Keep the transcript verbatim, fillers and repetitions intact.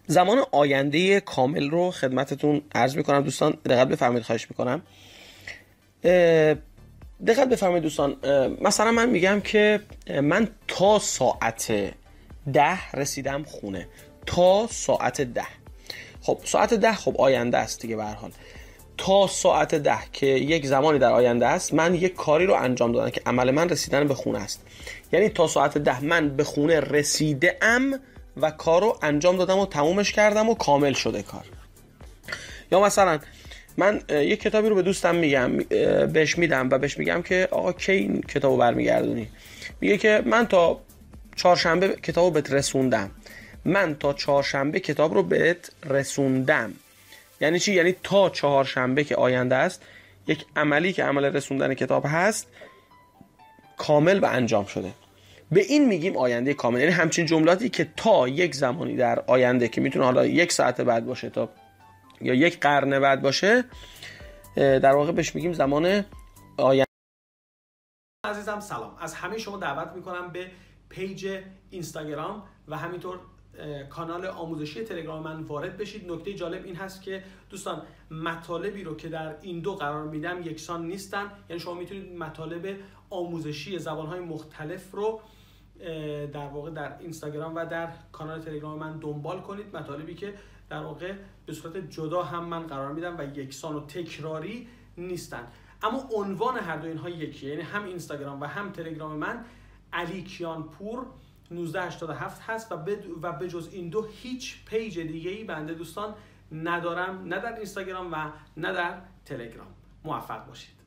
زمان آینده کامل رو خدمتتون عرض میکنم دوستان، دقت بفرمایید خواهش میکنم. دقت بفرمایید دوستان، مثلا من میگم که من تا ساعت ده رسیدم خونه، تا ساعت ده. خب ساعت ده خب آینده است دیگه، به هر حال تا ساعت ده که یک زمانی در آینده است، من یک کاری رو انجام دادم که عمل من رسیدن به خونه است. یعنی تا ساعت ده من به خونه رسیده ام و کار رو انجام دادم و تمومش کردم و کامل شده کار. یا مثلا من یک کتابی رو به دوستم میگم، بهش میدم و بهش میگم که آقا کی این کتابو برمیگردونی؟ میگه که من تا چهارشنبه کتابو بهت رسوندم. من تا چهارشنبه کتاب رو بهت رسوندم. یعنی چی؟ یعنی تا چهارشنبه که آینده است، یک عملی که عمل رسوندن کتاب هست کامل و انجام شده. به این میگیم آینده کامل. یعنی همچین جملاتی که تا یک زمانی در آینده که میتونه حالا یک ساعت بعد باشه تا یا یک قرن بعد باشه، در واقع بهش میگیم زمان آینده. عزیزم سلام، از همه شما دعوت میکنم به پیج اینستاگرام و همینطور کانال آموزشی تلگرام من وارد بشید. نکته جالب این هست که دوستان مطالبی رو که در این دو قرار میدم یکسان نیستن. یعنی شما میتونید مطالب آموزشی زبانهای مختلف رو در واقع در اینستاگرام و در کانال تلگرام من دنبال کنید. مطالبی که در واقع به صورت جدا هم من قرار میدم و یکسان و تکراری نیستن، اما عنوان هر دو اینها یکیه. یعنی هم اینستاگرام و هم تلگرام من علی کیانپور نوزده هشتاد و هفت هست و به جز این دو هیچ پیج دیگه ای بنده دوستان ندارم، نه در اینستاگرام و نه در تلگرام. موفق باشید.